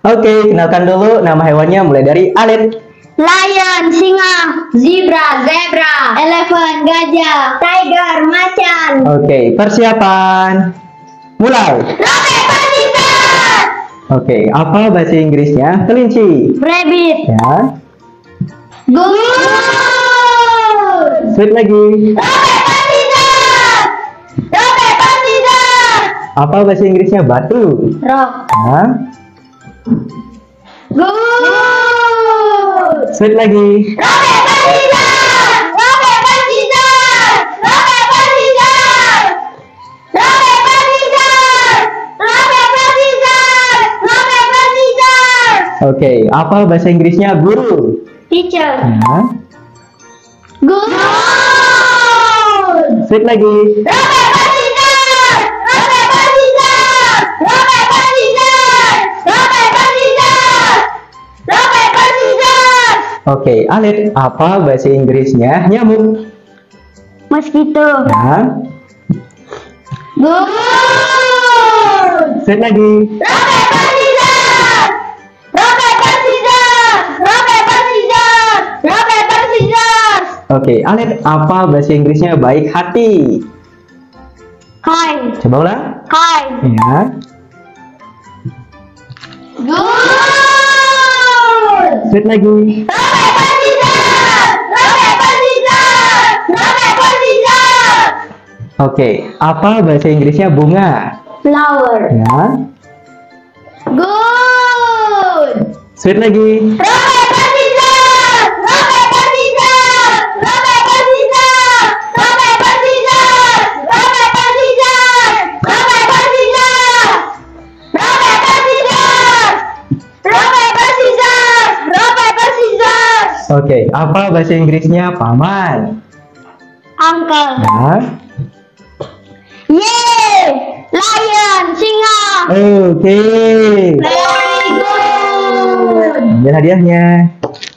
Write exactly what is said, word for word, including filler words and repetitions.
Oke, kenalkan dulu nama hewannya mulai dari Alif. Lion, singa. Zebra, zebra. Elephant, gajah. Tiger, macan. Oke, persiapan. Mulai. Rock, paper, scissors. Oke, apa bahasa Inggrisnya kelinci? Rabbit. Ya. Goose. Sweet lagi. Rock, paper, scissors. Rock, paper, scissors. Apa bahasa Inggrisnya batu? Rock. Ya. Goose. Sweet lagi. Rock, paper, scissors. Rock, paper, scissors. Rock, paper, scissors. Rock, paper, scissors. Rock, paper, scissors. Rock, paper, scissors. Oke, apa bahasa Inggrisnya guru? Teacher. Ya. Good. Sweet lagi. Rock, paper, scissors. Rock, paper, scissors. Rock, paper, scissors. Rock, paper, scissors. Rock, paper, scissors. Oke, Alif, apa bahasa Inggrisnya nyamuk? Mosquito. Ya. Good. Sweet lagi. Rock, paper, scissors. Rock, paper, scissors. Rock, paper, scissors. Rock, paper, scissors. Oke, Alif, apa bahasa Inggrisnya baik hati? Kind. Coba ulang. Kind. Ya. Good. Sweet lagi. Rock, paper, scissors. Rock, paper, scissors. Rock, paper, scissors. Oke, apa bahasa Inggrisnya bunga? Flower. Ya. Good. Sweet lagi. Rock, paper, scissors. Rock, paper, scissors. Rock, paper, scissors. Rock, paper, scissors. Rock, paper, scissors. Rock, paper, scissors. Rock, paper, scissors. Rock, paper, scissors. Rock, paper, scissors. Oke, apa bahasa Inggrisnya paman? Uncle. Ya. Yeay. Lion, singa. Oke. Very good. Ambil hadiahnya.